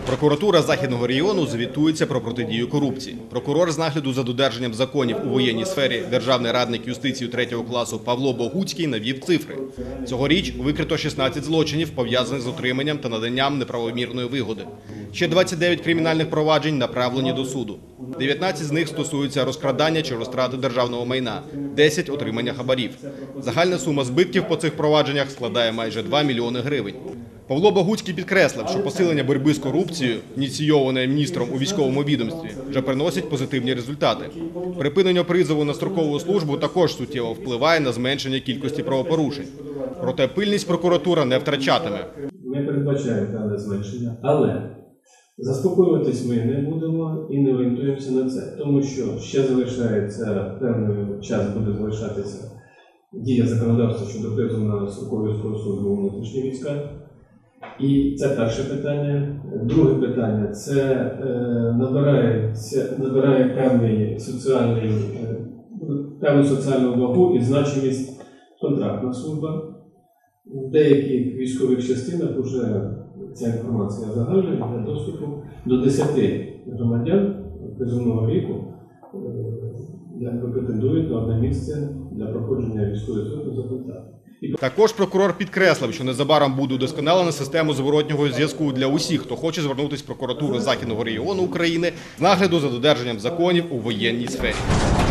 Прокуратура Західного регіону звітується про протидію корупції. Прокурор з нагляду за додержанням законів у воєнній сфері, державний радник юстиції 3-го класу Павло Богуцький навів цифри. Цьогоріч викрито 16 злочинів, пов'язаних з отриманням та наданням неправомірної вигоди. Ще 29 кримінальних проваджень направлені до суду. 19 з них стосуються розкрадання чи розтрати державного майна, 10 – отримання хабарів. Загальна сума збитків по цих провадженнях складає майже 2 мільйони гривень. Павло Богуцький підкреслив, що посилення боротьби з корупцією, ініційоване міністром у військовому відомстві, вже приносить позитивні результати. Припинення призову на строкову службу також суттєво впливає на зменшення кількості правопорушень. Проте пильність прокуратура не втрачатиме. Ми передбачаємо певне зменшення, але заспокоюватись ми не будемо і не орієнтуємося на це, тому що ще залишається певний час, буде залишатися дія законодавства щодо призову на строкову військову службу у внутрішні війська. І це перше питання. Друге питання – це набирає певну соціальну вагу і значимість контрактна служба. В деяких військових частинах вже ця інформація загальна для доступу до 10 громадян призовного віку, які претендують на одне місце для проходження військової служби за контрактом. Також прокурор підкреслив, що незабаром буде удосконалена система зворотнього зв'язку для усіх, хто хоче звернутися в прокуратуру Західного регіону України з нагляду за додержанням законів у воєнній сфері.